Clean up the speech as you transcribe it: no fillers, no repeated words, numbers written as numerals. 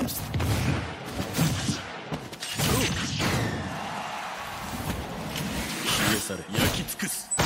消え去れ、焼き尽くす。